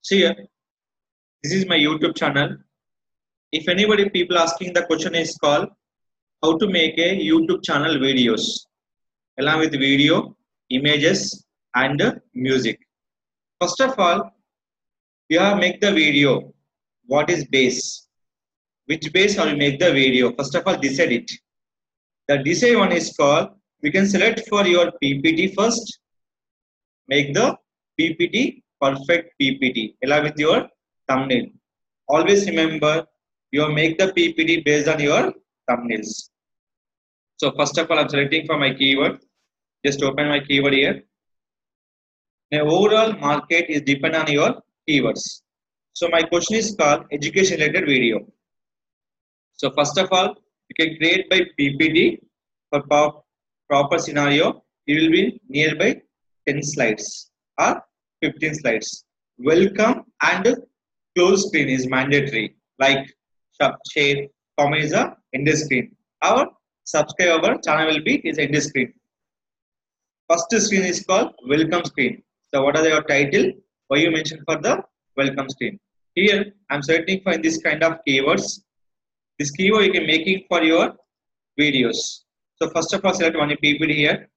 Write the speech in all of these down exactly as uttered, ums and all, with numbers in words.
See here, this is my YouTube channel. If anybody people asking the question is called how to make a YouTube channel videos along with video, images and music. First of all, you have make the video. What is base? Which base are you make the video? First of all, decide it. The decide one is called, we can select for your P P T first. Make the P P T perfect P P T along with your thumbnail. Always remember, you make the P P T based on your thumbnails. So first of all, I'm selecting for my keyword. Just open my keyword here. The overall market is depend on your keywords. So my question is called education related video. So first of all, you can create by P P T for proper scenario. It will be nearby ten slides or fifteen slides. Welcome and close screen is mandatory. Like share, comment is a end screen. Our subscribe our channel will be is end screen. First screen is called welcome screen. So what are your title? Why you mention for the welcome screen? Here I'm searching for this kind of keywords. This keyword you can making for your videos. So first of all, select one P P T here.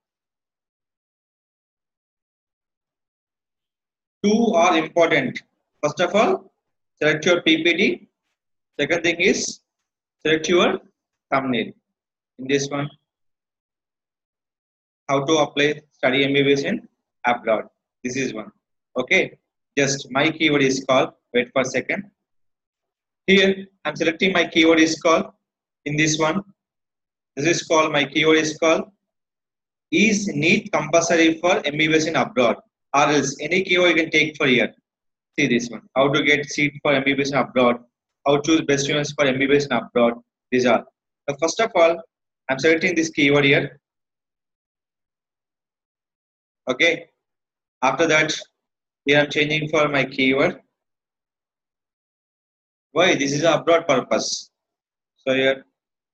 Two are important. First of all, select your P P T. Second thing is select your thumbnail. In this one, how to apply study M B B S in abroad. This is one. Okay. Just my keyword is called. Wait for a second. Here I'm selecting my keyword is called. In this one, this is called my keyword is called. Is NEET compulsory for M B B S in abroad? Or else any keyword you can take for here. See this one. How to get seat for M B B S in abroad. How to choose best students for M B B S in abroad. These are. So first of all, I'm selecting this keyword here. Okay. After that, here I'm changing for my keyword. Why? This is abroad purpose. So here,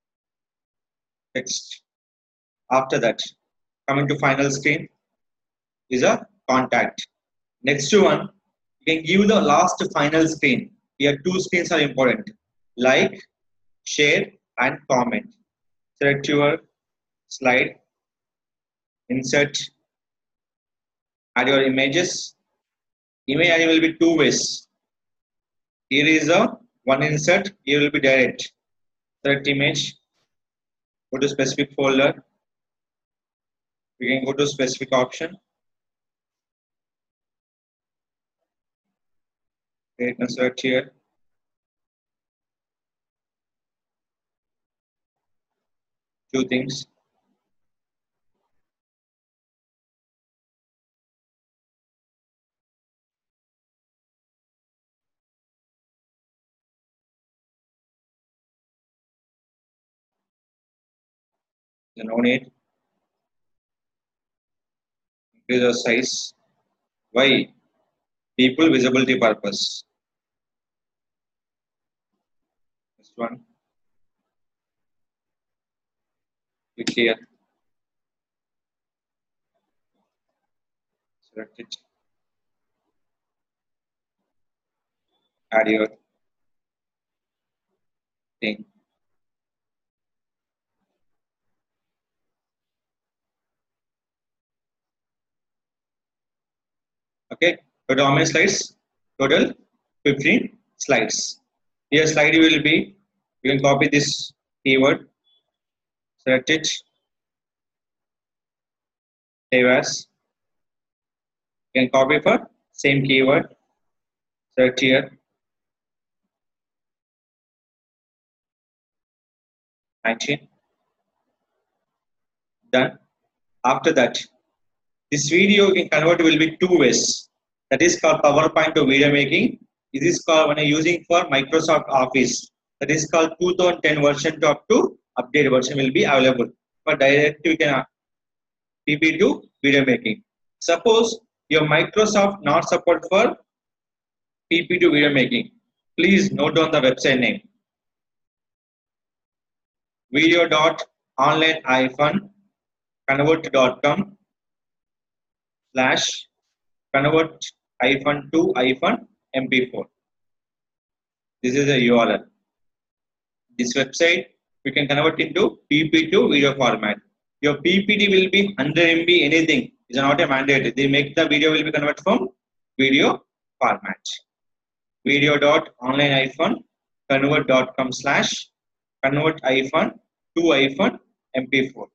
text. After that, coming to final screen is a contact. Next one, you can give the last final screen. Here two screens are important. Like, share and comment. Select your slide. Insert. Add your images. Image adding will be two ways. Here is a one insert. Here will be direct. Select image. Go to specific folder. We can go to specific option. Okay, insert here. Two things. No need. Increase the size. Why? People visibility purpose. This one. Click here. Select it. Add your thing. Okay. Total how many slides? Total fifteen slides. Here slide will be, you can copy this keyword. Select it. Save as. You can copy for same keyword. Select here. nineteen. Done. After that, this video you can convert will be two ways. That is called PowerPoint to video making. This is called when you're using for Microsoft Office. That is called two thousand ten version to up to update version will be available. For direct you can P P T to video making. Suppose your Microsoft not support for P P T to video making. Please note down the website name. video dot online dash convert dot com slash convert hyphen to hyphen M P four. This is a U R L. This website we can convert into P P to video format. Your P P T will be one hundred M B anything. It's not a mandate. They make the video will be converted from video format. Video dot online iPhone convert dot com slash convert iPhone to iPhone M P four.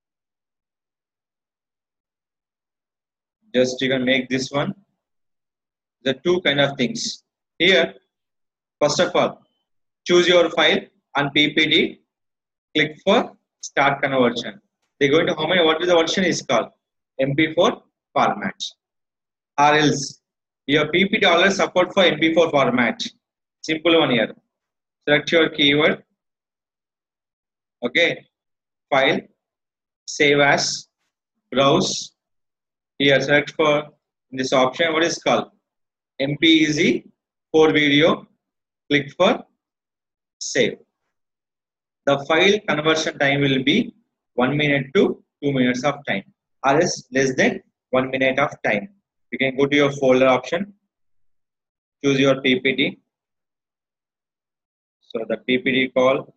Just you can make this one. The two kind of things. Here, first of all, choose your file on P P T. Click for start conversion. They're going to how many what is the version is called M P four format. Or else your P P T already support for M P four format. Simple one here. Select your keyword. Okay. File. Save as. Browse. Here select for this option. What is called M P E Z for video. Click for save. The file conversion time will be one minute to two minutes of time, or else less than one minute of time. You can go to your folder option, choose your P P T. So the P P T call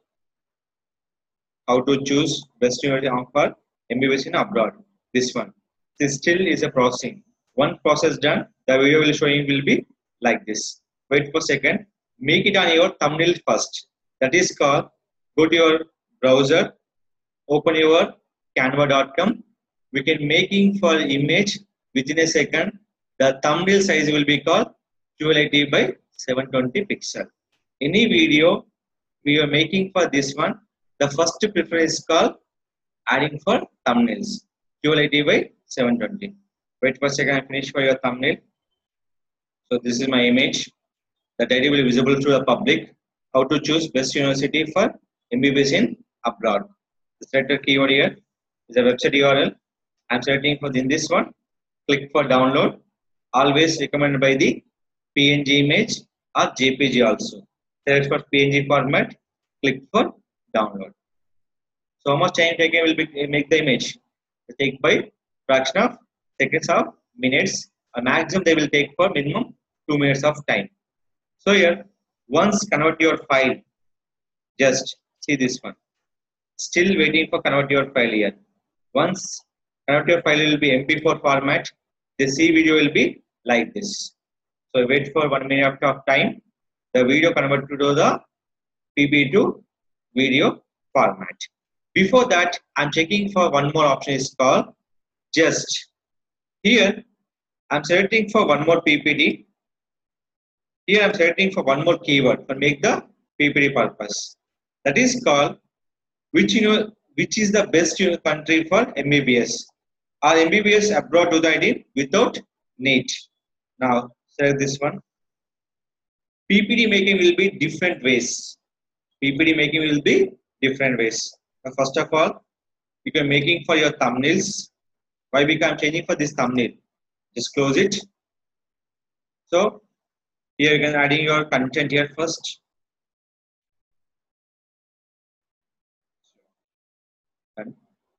how to choose best university offer M B B S in abroad. This one. This still is a processing. One process done, the video will showing will be like this. Wait for a second. Make it on your thumbnail first. That is called. Go to your browser, open your canva dot com. We can making for image within a second. The thumbnail size will be called twelve eighty by seven twenty pixel. Any video we are making for this one, the first preference is called adding for thumbnails. twelve eighty by seven twenty. Wait for a second, I finish for your thumbnail. So this is my image. The title will be visible to the public. How to choose best university for M B B S in abroad. The selector keyword here is a website U R L. I am selecting for in this one. Click for download. Always recommended by the P N G image or J P G also. Select for P N G format. Click for download. So how much time taken will be make the image? It take by fraction of seconds or minutes. A maximum they will take for minimum two minutes of time. So here, once convert your file, just see this one. Still waiting for convert your file here. Once convert your file will be M P four format, the C video will be like this. So wait for one minute of time. The video convert to the P P T to video format. Before that, I'm checking for one more option is called just. Here, I'm selecting for one more P P T. Here I'm selecting for one more keyword for make the P P T purpose. That is called which you know which is the best country for M B B S. Or M B B S abroad do the I D without NEET. Now select this one. P P T making will be different ways. P P T making will be different ways. Now, first of all, you can making for your thumbnails. Why because I'm changing for this thumbnail? Just close it. So here you can adding your content here first. And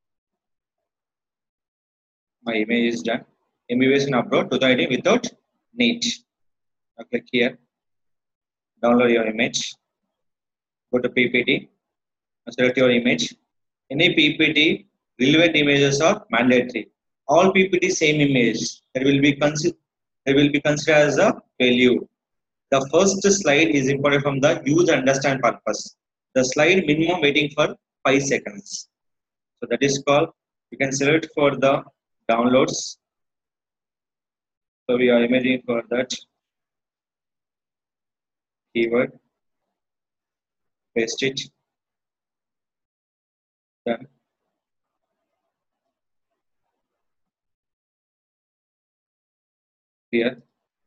my image is done. M B B S in upload to the I D without NEET. Now click here. Download your image. Go to P P T. Select your image. Any P P T relevant images are mandatory. All P P T same image. That will be considered. They will be considered as a value. The first slide is important from the user understand purpose. The slide minimum waiting for five seconds. So that is called. You can select for the downloads. So we are imaging for that keyword. Paste it. Done. Here.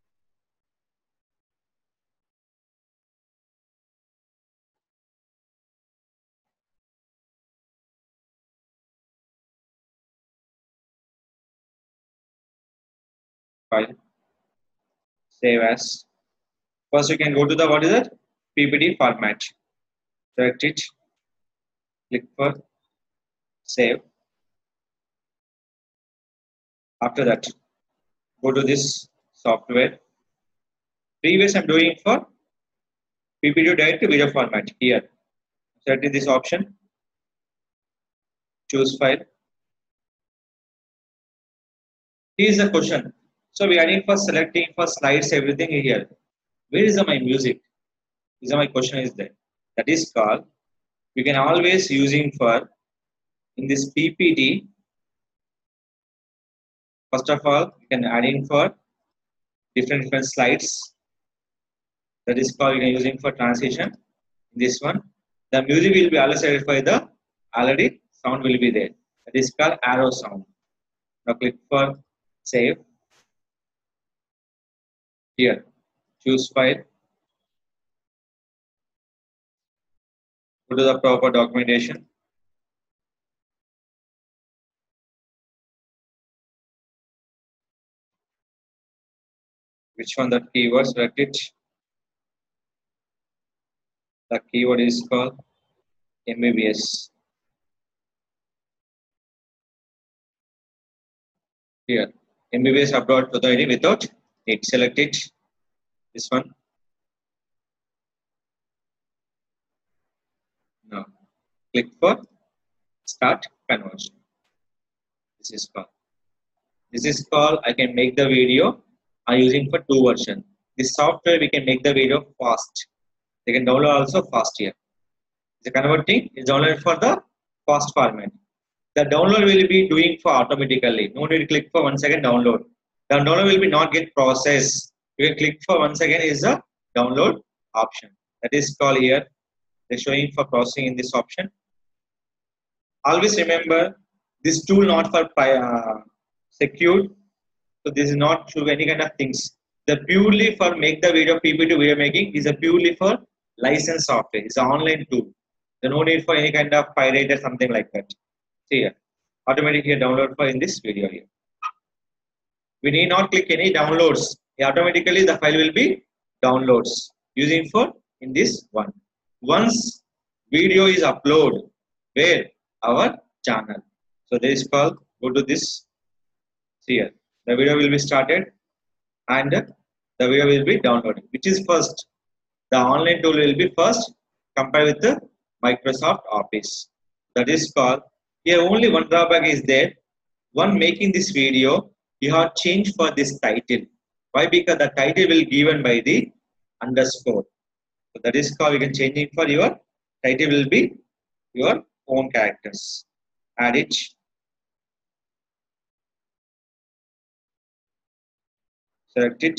File. Save as. First you can go to the what is that? P P T format. Select it. Click for save. After that, go to this software. Previous I'm doing for P P T direct to video format. Here, select this option, choose file. Here is the question. So we are in for selecting for slides, everything here. Where is the, my music? Is my question is there. That is called, we can always using for in this P P T. First of all, we can add in for different different slides. That is called we can using for transition. This one, the music will be already selected for the already sound will be there. That is called arrow sound. Now click for save. Here, choose file. Go to the proper documentation. Which one that keyword? Select it. The keyword is called M B B S. Here, M B B S upload to the I D without it. Select it. This one. Now, click for start conversion. This is called. This is called I can make the video. I'm using for two version. This software we can make the video fast. They can download also fast here. The converting is downloaded for the fast format. The download will be doing for automatically. No need to click for one second download. The download will be not get processed. You can click for one second is the download option. That is called here. They're showing for processing in this option. Always remember this tool not for uh, secured. So this is not to any kind of things. The purely for make the video P P T video making is a purely for license software. It's an online tool. There's no need for any kind of pirate or something like that. See here, automatically here download for in this video here. We need not click any downloads. Automatically the file will be downloads using for in this one. Once video is uploaded, where our channel. So this is called go to this. See here, the video will be started and the video will be downloaded. Which is first? The online tool will be first compared with the Microsoft Office. That is called. Here only one drawback is there. One making this video, you have changed for this title. Why? Because the title will given by the underscore. So that is called. You can change it for your title will be your own characters. Add it. Select it.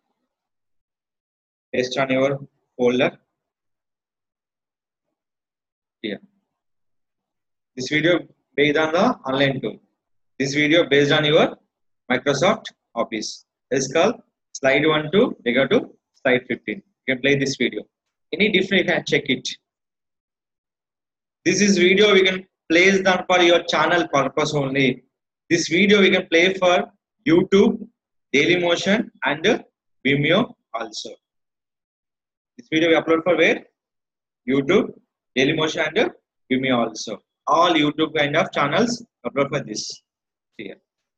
Paste on your folder. Here. This video based on the online tool. This video based on your Microsoft Office. It's called slide one to they go to slide fifteen. You can play this video. Any different you can check it. This is video we can place down for your channel purpose only. This video we can play for YouTube, Dailymotion and Vimeo also. This video we upload for where? YouTube, Dailymotion and Vimeo also. All YouTube kind of channels upload for this. Here.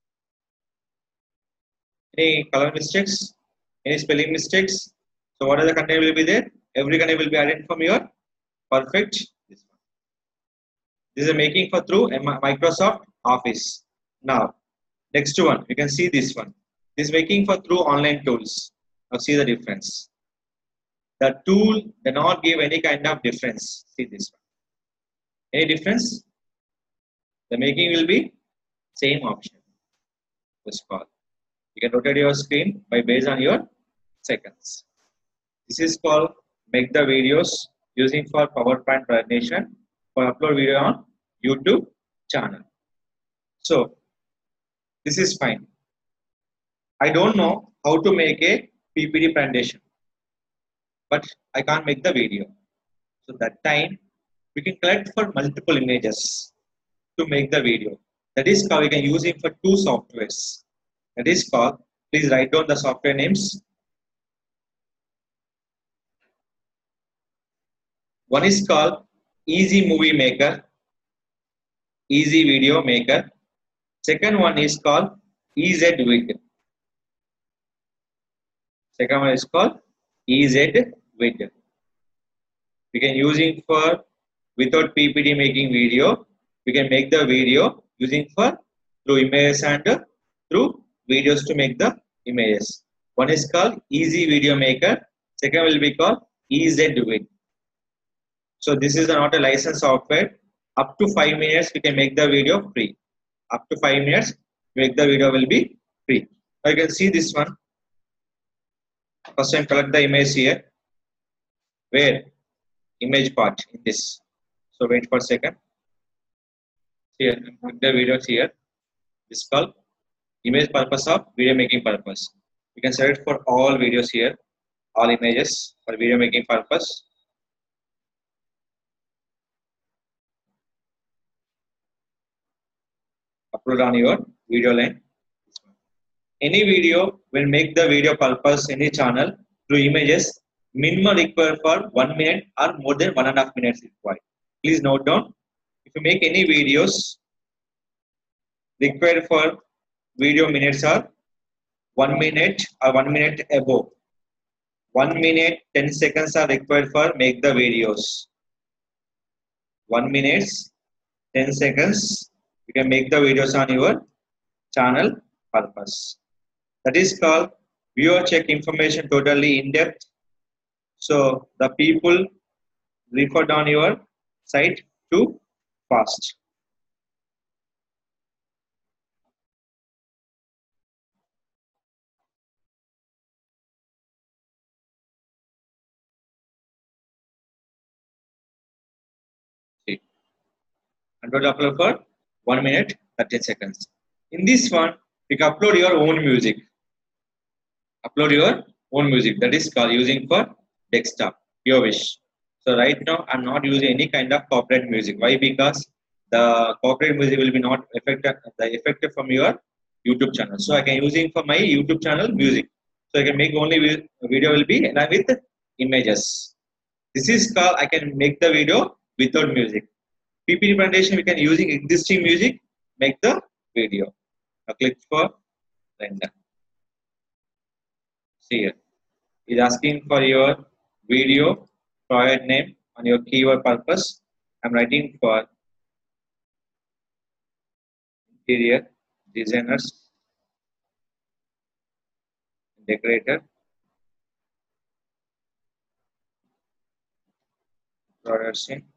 Any color mistakes? Any spelling mistakes? So what are the content will be there? Every content will be added from your perfect. This one. This is a making for through Microsoft Office. Now, next one, you can see this one. This making for through online tools. Now see the difference. The tool does not give any kind of difference. See this one. Any difference? The making will be same option. This call. You can rotate your screen by based on your seconds. This is called make the videos using for PowerPoint presentation for upload video on YouTube channel. So this is fine. I don't know how to make a P P T presentation, but I can't make the video. So that time we can collect for multiple images to make the video. That is called we can use it for two softwares. That is called, please write down the software names. One is called Easy Movie Maker, Easy Video Maker. Second one is called EZWig. Second one is called E Z width. We can using for without P P T making video. We can make the video using for through images and uh, through videos to make the images. One is called Easy Video Maker. Second will be called E Z width. So this is not a licensed software. Up to five minutes we can make the video free. Up to five minutes make the video will be free. Now you can see this one. First time collect the image here. Where? Image part in this. So wait for a second. Here, put the videos here. This is called image purpose of video making purpose. You can select for all videos here, all images for video making purpose. Upload on your video line. Any video will make the video purpose any channel through images. Minimum required for one minute or more than one and a half minutes required. Please note down. If you make any videos required for video minutes are one minute or one minute above. One minute, ten seconds are required for make the videos. One minute, ten seconds. You can make the videos on your channel purpose. That is called viewer check information totally in depth. So the people referred on your site too fast. See, and total upload for one minute thirty seconds. In this one, you can upload your own music. Upload your own music. That is called using for desktop. Your wish. So right now, I'm not using any kind of copyright music. Why? Because the copyright music will be not affected. The effective from your YouTube channel. So I can using for my YouTube channel music. So I can make only video will be along with images. This is called I can make the video without music. P P T presentation we can using existing music make the video. Now click for render. See here. It is asking for your video project name on your keyword purpose. I'm writing for interior designers, decorator, products in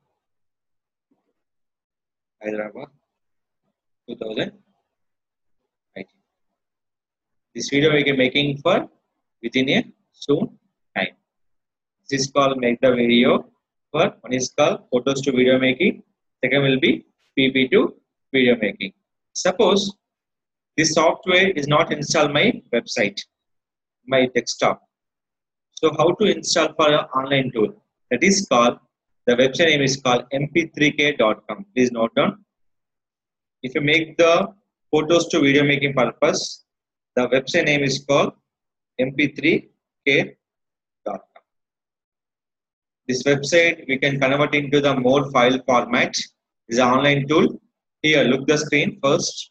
Hyderabad two thousand nineteen. This video we can making for within a soon time. This is called make the video. For one is called photos to video making. Second will be P P T to video making. Suppose this software is not installed my website, my desktop. So how to install for an online tool? That is called, the website name is called M P three K dot com. Please note down. If you make the photos to video making purpose, the website name is called M P three K dot com. This website we can convert into the more file format. Is an online tool. Here, look the screen first.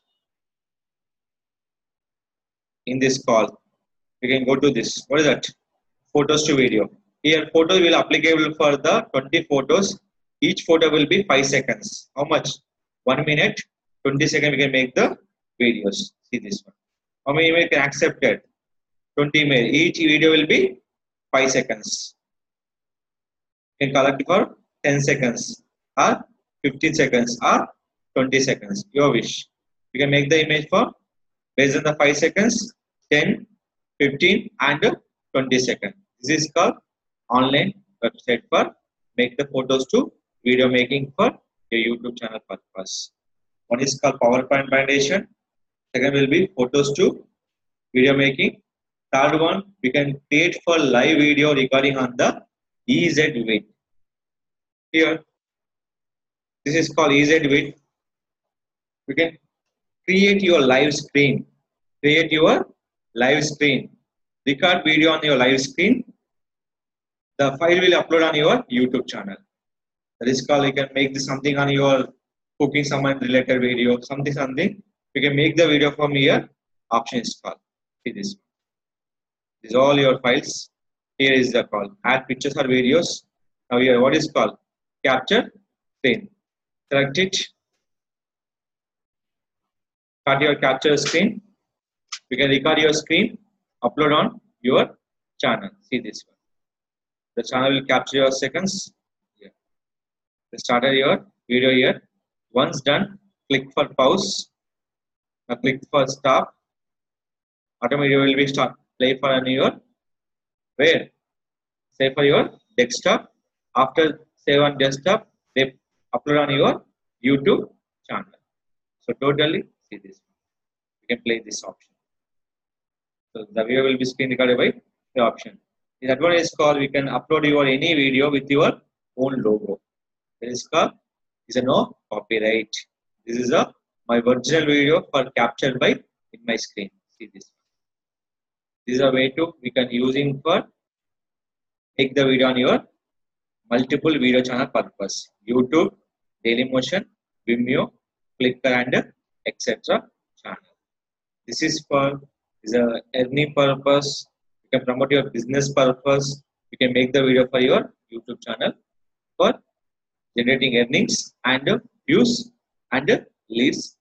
In this call, we can go to this. What is that? Photos to video. Here, photos will applicable for the twenty photos. Each photo will be five seconds. How much? One minute, twenty seconds. We can make the videos. See this one. How many email can accepted? twenty email. Each video will be five seconds. You can collect for ten seconds or fifteen seconds or twenty seconds. Your wish. You can make the image for based on the five seconds, ten, fifteen and twenty seconds. This is called online website for make the photos to video making for your YouTube channel purpose. One is called PowerPoint presentation. Second will be photos to video making. Third one we can create for live video recording on the E Z width. Here, this is called E Z width. We can create your live screen. Create your live screen. Record video on your live screen. The file will upload on your YouTube channel. That is called you can make this something on your cooking someone related video, something something. You can make the video from here. Option is called. See this. These all your files. Here is the call. Add pictures or videos. Now here, what is called? Capture screen. Select it. Start your capture screen. You can record your screen, upload on your channel. See this one. The channel will capture your seconds. Here. You started your video here. Once done, click for pause. Now click for stop. Automatically will be start play for on your where? Say for your desktop. After save on desktop, they upload on your YouTube channel. So totally see this. You can play this option. So the video will be screen recorded by the option. That one is called we can upload your any video with your own logo. This is called is a no copyright. This is a my original video for captured by in my screen. See this. This is a way to we can using for take the video on your multiple video channel purpose. YouTube, Dailymotion, Vimeo, Flickr and et cetera channel. This is for is a earning purpose. You can promote your business purpose. You can make the video for your YouTube channel for generating earnings and views and leads